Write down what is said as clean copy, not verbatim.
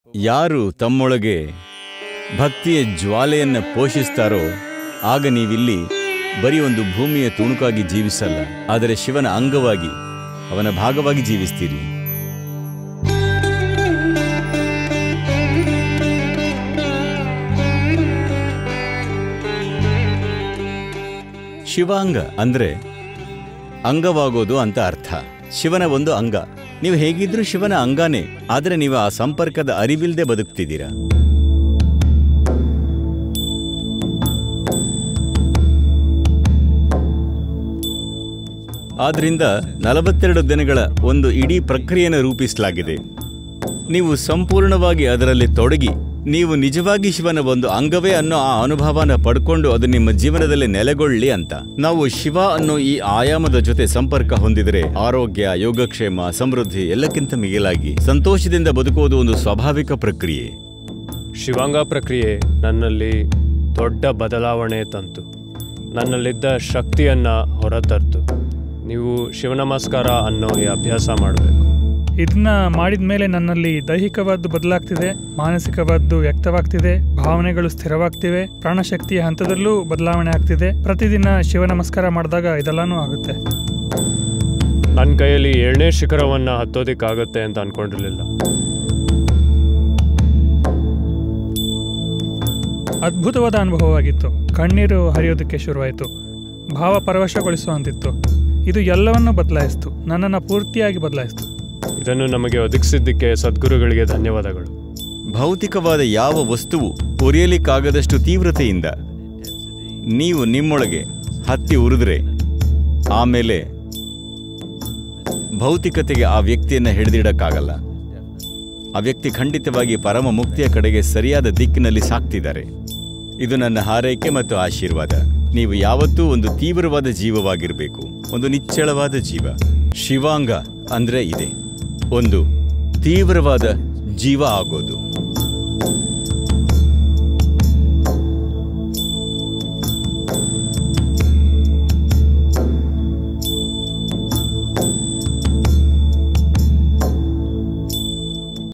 ಯಾರು ತಮ್ಮೊಳಗೆ ಭಕ್ತಿಯ ಜ್ವಾಲೆಯನ್ನು ಪೋಷಿಸ್ತಾರೋ ಆಗ ನೀವಿಲ್ಲಿ ಬರೀ ಒಂದು ಭೂಮಿಯ ತುಣುಕಾಗಿ ಜೀವಿಸಲ್ಲ, ಆದರೆ ಶಿವನ ಅಂಗವಾಗಿ, ಅವನ ಭಾಗವಾಗಿ ಜೀವಿಸ್ತೀರಿ. ಶಿವಾಂಗ ಅಂದ್ರೆ ಅಂಗವಾಗೋದು ಅಂತ ಅರ್ಥ. ಶಿವನ ಒಂದು ಅಂಗ. ನೀವು ಹೇಗಿದ್ರೂ ಶಿವನ ಅಂಗಾನೇ, ಆದರೆ ನೀವು ಆ ಸಂಪರ್ಕದ ಅರಿವಿಲ್ಲದೆ ಬದುಕ್ತಿದ್ದೀರಾ. ಆದ್ರಿಂದ 42 ದಿನಗಳ ಒಂದು ಇಡೀ ಪ್ರಕ್ರಿಯೆಯನ್ನು ರೂಪಿಸಲಾಗಿದೆ. ನೀವು ಸಂಪೂರ್ಣವಾಗಿ ಅದರಲ್ಲಿ ತೊಡಗಿ, ನೀವು ನಿಜವಾಗಿ ಶಿವನ ಒಂದು ಅಂಗವೇ ಅನ್ನೋ ಆ ಅನುಭವನ ಪಡ್ಕೊಂಡು ಅದು ನಿಮ್ಮ ಜೀವನದಲ್ಲಿ ನೆಲೆಗೊಳ್ಳಿ ಅಂತ. ನಾವು ಶಿವ ಅನ್ನೋ ಈ ಆಯಾಮದ ಜೊತೆ ಸಂಪರ್ಕ ಹೊಂದಿದರೆ ಆರೋಗ್ಯ, ಯೋಗಕ್ಷೇಮ, ಸಮೃದ್ಧಿ ಎಲ್ಲಕ್ಕಿಂತ ಮಿಗಿಲಾಗಿ ಸಂತೋಷದಿಂದ ಬದುಕುವುದು ಒಂದು ಸ್ವಾಭಾವಿಕ ಪ್ರಕ್ರಿಯೆ. ಶಿವಾಂಗ ಪ್ರಕ್ರಿಯೆ ನನ್ನಲ್ಲಿ ದೊಡ್ಡ ಬದಲಾವಣೆ ತಂತು, ನನ್ನಲ್ಲಿದ್ದ ಶಕ್ತಿಯನ್ನು ಹೊರತರ್ತು. ನೀವು ಶಿವನಮಸ್ಕಾರ ಅನ್ನೋ ಈ ಅಭ್ಯಾಸ ಮಾಡಬೇಕು. ಇದನ್ನ ಮಾಡಿದ ಮೇಲೆ ನನ್ನಲ್ಲಿ ದೈಹಿಕವಾದ್ದು ಬದಲಾಗ್ತಿದೆ, ಮಾನಸಿಕವಾದ್ದು ವ್ಯಕ್ತವಾಗ್ತಿದೆ, ಭಾವನೆಗಳು ಸ್ಥಿರವಾಗ್ತಿವೆ, ಪ್ರಾಣಶಕ್ತಿಯ ಹಂತದಲ್ಲೂ ಬದಲಾವಣೆ ಆಗ್ತಿದೆ. ಪ್ರತಿದಿನ ಶಿವನಮಸ್ಕಾರ ಮಾಡಿದಾಗ ಇದೆಲ್ಲಾನು ಆಗುತ್ತೆ. ನನ್ನ ಕೈಯಲ್ಲಿ 7ನೇ ಶಿಖರವನ್ನು ಹತ್ತೋದಕ್ಕಾಗತ್ತೆ ಅಂತ ಅನ್ಕೊಂಡಿರಲಿಲ್ಲ. ಅದ್ಭುತವಾದ ಅನುಭವವಾಗಿತ್ತು. ಕಣ್ಣೀರು ಹರಿಯೋದಕ್ಕೆ ಶುರುವಾಯಿತು. ಭಾವ ಪರವಶಗೊಳಿಸುವಂತಿತ್ತು. ಇದು ಎಲ್ಲವನ್ನೂ ಬದಲಾಯಿಸ್ತು, ನನ್ನನ್ನು ಪೂರ್ತಿಯಾಗಿ ಬದಲಾಯಿಸ್ತು. ಇದನ್ನು ನಮಗೆ ಒದಗಿಸಿದ್ದಕ್ಕೆ ಸದ್ಗುರುಗಳಿಗೆ ಧನ್ಯವಾದಗಳು. ಭೌತಿಕವಾದ ಯಾವ ವಸ್ತುವು ಉರಿಯಲಿಕ್ಕಾಗದಷ್ಟು ತೀವ್ರತೆಯಿಂದ ನೀವು ನಿಮ್ಮೊಳಗೆ ಹತ್ತಿ ಉರಿದ್ರೆ ಆಮೇಲೆ ಭೌತಿಕತೆಗೆ ಆ ವ್ಯಕ್ತಿಯನ್ನು ಹಿಡಿದಿಡಕ್ಕಾಗಲ್ಲ. ಆ ವ್ಯಕ್ತಿ ಖಂಡಿತವಾಗಿ ಪರಮ ಮುಕ್ತಿಯ ಕಡೆಗೆ ಸರಿಯಾದ ದಿಕ್ಕಿನಲ್ಲಿ ಸಾಕ್ತಿದ್ದಾರೆ. ಇದು ನನ್ನ ಹಾರೈಕೆ ಮತ್ತು ಆಶೀರ್ವಾದ. ನೀವು ಯಾವತ್ತೂ ಒಂದು ತೀವ್ರವಾದ ಜೀವವಾಗಿರಬೇಕು, ಒಂದು ನಿಚ್ಚಳವಾದ ಜೀವ. ಶಿವಾಂಗ ಅಂದ್ರೆ ಇದೆ, ಒಂದು ತೀವ್ರವಾದ ಜೀವ ಆಗೋದು.